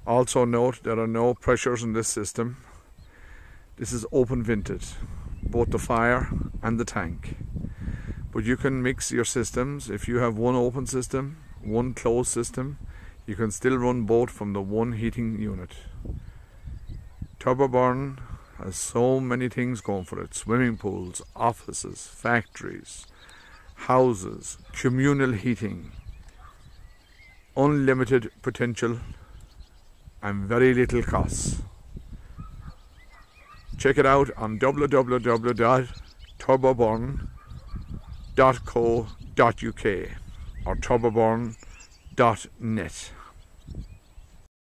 Also note there are no pressures in this system. This is open vented, both the fire and the tank. But you can mix your systems. If you have one open system, one closed system, you can still run both from the one heating unit. Turboburn has so many things going for it: swimming pools, offices, factories, houses, communal heating, unlimited potential and very little costs. Check it out on www.turboburn.co.uk or turboburn.net.